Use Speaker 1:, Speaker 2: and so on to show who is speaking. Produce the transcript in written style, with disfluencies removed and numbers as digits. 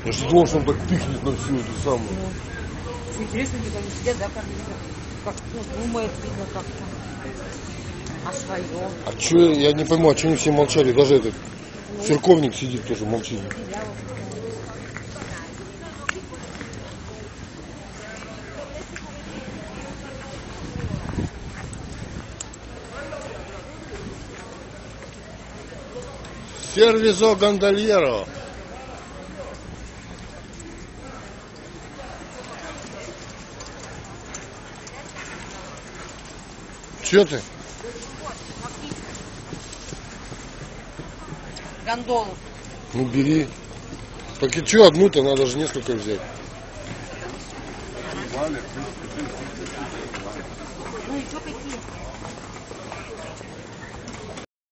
Speaker 1: Я же думал, что он так пихнет на всю эту самую.
Speaker 2: Ну, интересно, где они сидят, да, как думает, видно как-то о своем.
Speaker 1: А что, я не пойму, а что они все молчали? Даже этот церковник сидит тоже молчит. Сервизо гондольеро. Че ты?
Speaker 2: Гондолу.
Speaker 1: Ну бери. Так и что одну-то, надо же несколько взять.
Speaker 2: Ну и что какие?